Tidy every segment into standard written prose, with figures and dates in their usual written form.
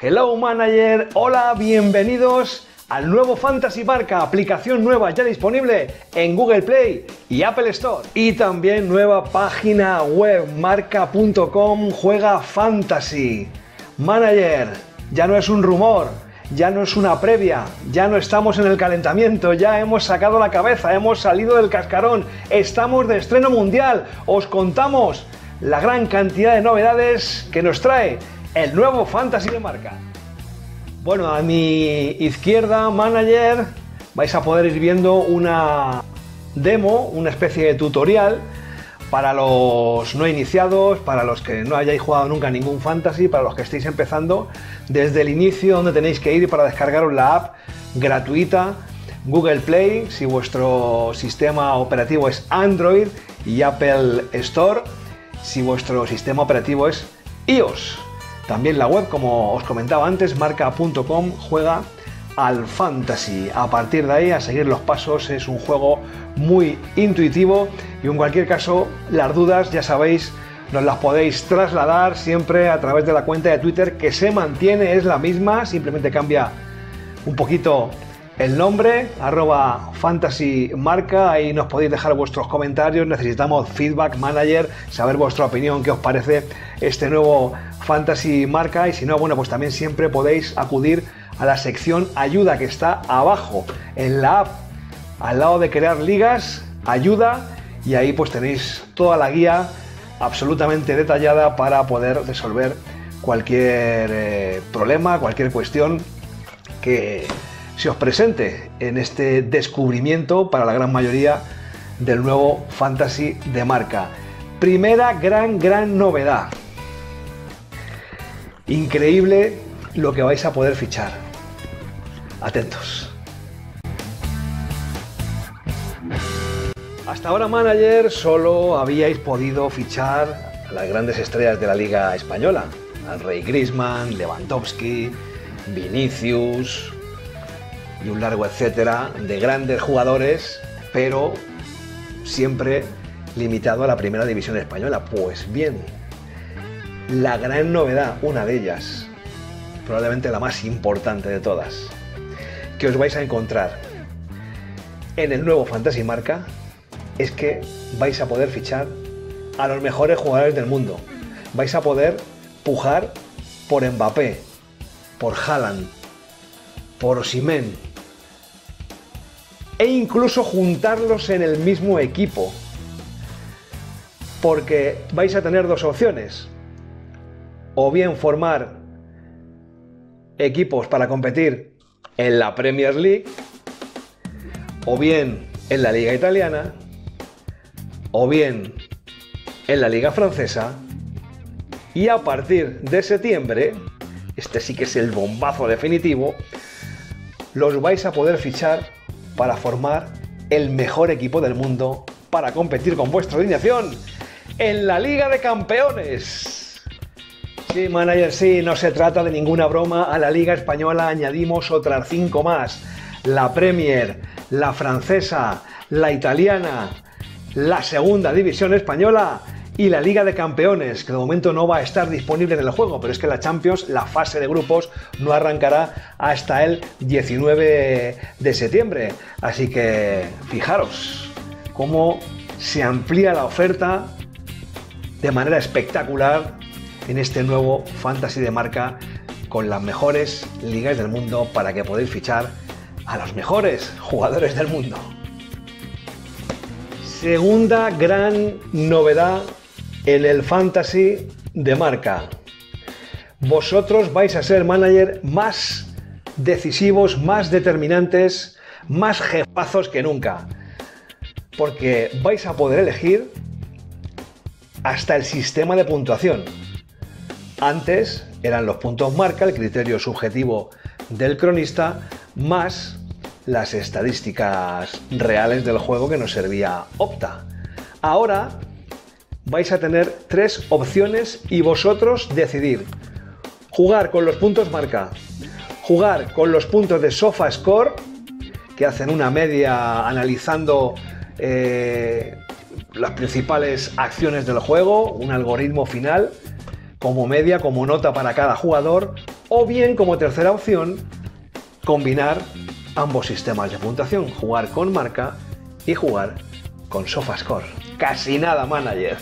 Hello Manager, hola, bienvenidos al nuevo Fantasy Marca, aplicación nueva ya disponible en Google Play y Apple Store. Y también nueva página web, marca.com, juega Fantasy. Manager, ya no es un rumor, ya no es una previa, ya no estamos en el calentamiento, ya hemos sacado la cabeza, hemos salido del cascarón, estamos de estreno mundial, os contamos la gran cantidad de novedades que nos trae el nuevo Fantasy de Marca. Bueno, a mi izquierda, Manager, vais a poder ir viendo una demo, una especie de tutorial para los no iniciados, para los que no hayáis jugado nunca ningún Fantasy, para los que estéis empezando, desde el inicio donde tenéis que ir para descargaros la app gratuita Google Play, si vuestro sistema operativo es Android, y Apple Store, si vuestro sistema operativo es iOS. También la web, como os comentaba antes, marca.com, juega al Fantasy. A partir de ahí, a seguir los pasos, es un juego muy intuitivo y en cualquier caso, las dudas, ya sabéis, nos las podéis trasladar siempre a través de la cuenta de Twitter, que se mantiene, es la misma, simplemente cambia un poquito el nombre, @fantasymarca. Ahí nos podéis dejar vuestros comentarios, necesitamos feedback, Manager, saber vuestra opinión, qué os parece este nuevo Fantasy Marca, y si no, bueno, pues también siempre podéis acudir a la sección ayuda que está abajo en la app, al lado de crear ligas, ayuda, y ahí pues tenéis toda la guía absolutamente detallada para poder resolver cualquier problema, cualquier cuestión que se os presente en este descubrimiento para la gran mayoría del nuevo Fantasy de Marca. Primera gran novedad. Increíble lo que vais a poder fichar. Atentos. Hasta ahora, Manager, solo habíais podido fichar a las grandes estrellas de la Liga Española. Al Rey Griezmann, Lewandowski, Vinicius y un largo etcétera de grandes jugadores, pero siempre limitado a la primera división española. Pues bien, la gran novedad, una de ellas, probablemente la más importante de todas, que os vais a encontrar en el nuevo Fantasy Marca, es que vais a poder fichar a los mejores jugadores del mundo. Vais a poder pujar por Mbappé, por Haaland, por Osimhen, e incluso juntarlos en el mismo equipo, porque vais a tener dos opciones: o bien formar equipos para competir en la Premier League, o bien en la Liga Italiana, o bien en la Liga Francesa, y a partir de septiembre, este sí que es el bombazo definitivo, los vais a poder fichar para formar el mejor equipo del mundo para competir con vuestra alineación en la Liga de Campeones. Sí, Manager, sí, no se trata de ninguna broma. A la Liga Española añadimos otras 5 más: la Premier, la Francesa, la Italiana, la Segunda División Española y la Liga de Campeones, que de momento no va a estar disponible en el juego, pero es que la Champions, la fase de grupos, no arrancará hasta el 19 de septiembre. Así que fijaros cómo se amplía la oferta de manera espectacular en este nuevo Fantasy de Marca, con las mejores ligas del mundo para que podáis fichar a los mejores jugadores del mundo. Segunda gran novedad en el Fantasy de Marca. Vosotros vais a ser, Manager, más decisivos, más determinantes, más jefazos que nunca, porque vais a poder elegir hasta el sistema de puntuación. Antes eran los puntos marca, el criterio subjetivo del cronista, más las estadísticas reales del juego que nos servía Opta. Ahora vais a tener 3 opciones y vosotros decidir: jugar con los puntos marca, jugar con los puntos de SofaScore, que hacen una media analizando las principales acciones del juego, un algoritmo final como media, como nota para cada jugador, o bien como tercera opción, combinar ambos sistemas de puntuación, jugar con marca y jugar con SofaScore. Casi nada, manager.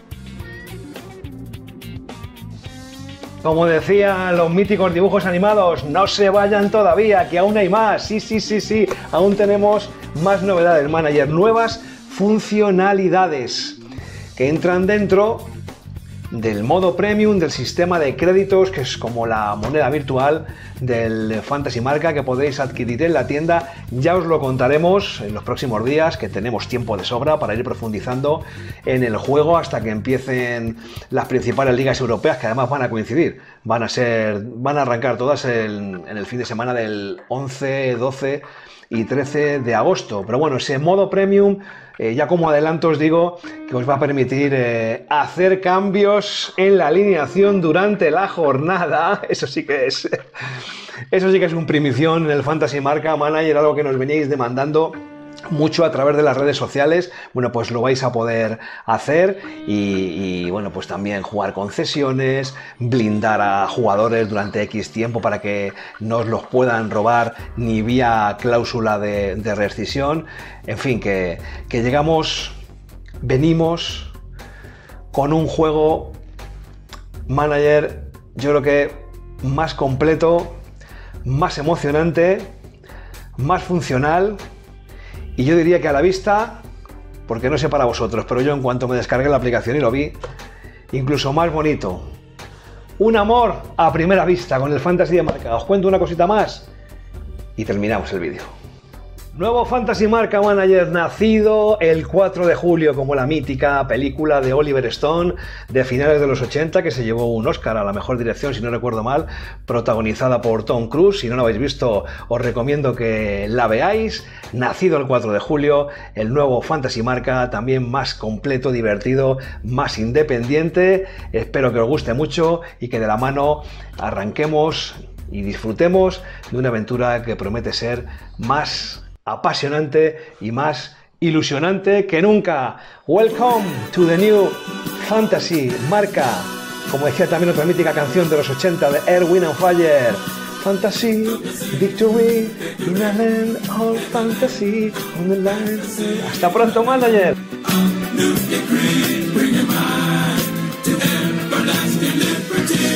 Como decían los míticos dibujos animados, no se vayan todavía, que aún hay más. Sí, aún tenemos más novedades, manager, nuevas funcionalidades que entran dentro del modo premium del sistema de créditos, que es como la moneda virtual del Fantasy Marca, que podéis adquirir en la tienda. Ya os lo contaremos en los próximos días, que tenemos tiempo de sobra para ir profundizando en el juego hasta que empiecen las principales ligas europeas, que además van a coincidir, van a arrancar todas en el fin de semana del 11, 12 y 13 de agosto. Pero bueno, ese modo premium, ya como adelanto os digo que os va a permitir hacer cambios en la alineación durante la jornada. Eso sí que es un primición en el Fantasy Marca Manager, algo que nos veníais demandando mucho a través de las redes sociales. Bueno, pues lo vais a poder hacer y bueno, pues también jugar con cesiones, blindar a jugadores durante X tiempo para que no os los puedan robar ni vía cláusula de rescisión. En fin, que venimos con un juego, manager, yo creo que más completo, más emocionante, más funcional. Y yo diría que a la vista, porque no sé para vosotros, pero yo en cuanto me descargué la aplicación y lo vi, incluso más bonito. Un amor a primera vista con el Fantasy de Marca. Os cuento una cosita más y terminamos el vídeo. Nuevo Fantasy Marca Manager, nacido el 4 de julio como la mítica película de Oliver Stone de finales de los 80, que se llevó un Oscar a la mejor dirección, si no recuerdo mal, protagonizada por Tom Cruise. Si no la habéis visto, os recomiendo que la veáis. Nacido el 4 de julio, el nuevo Fantasy Marca, también más completo, divertido, más independiente. Espero que os guste mucho y que de la mano arranquemos y disfrutemos de una aventura que promete ser más apasionante y más ilusionante que nunca. Welcome to the new Fantasy Marca. Como decía también otra mítica canción de los 80 de Earth, Wind & Fire. Fantasy, victory, in a land of fantasy, on the line. Hasta pronto, manager. New decree, bring your mind to everlasting liberty.